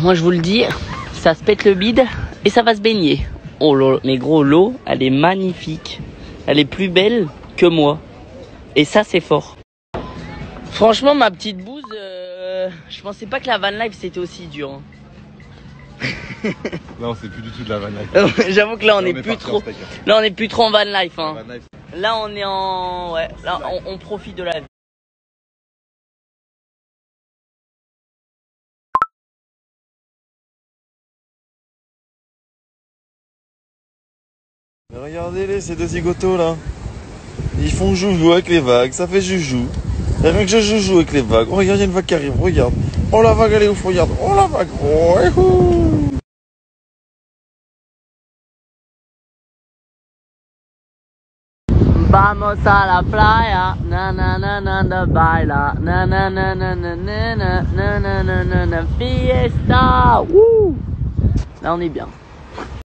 moi je vous le dis, ça se pète le bide et ça va se baigner. Oh là, mais gros, l'eau, elle est magnifique. Elle est plus belle que moi. Et ça, c'est fort. Franchement, ma petite bouse, je pensais pas que la van life c'était aussi dur. Hein. Non, c'est plus du tout de la van life. J'avoue que là, on est plus trop. Là, on est plus trop en van life. Hein. Van life. Là, on est en. Ouais, là, on profite de la vie. Regardez-les, ces deux zigotos là. Ils font joujou avec les vagues, ça fait joujou. Et rien que je joujou avec les vagues. Oh, regarde, il y a une vague qui arrive, regarde. Oh, la vague, elle est ouf, regarde. Oh, la vague. Oh, éhou. Vamos a la playa, na na na na na baila, na na na na na na na na na na na fiesta. Wouh. Là, on est bien.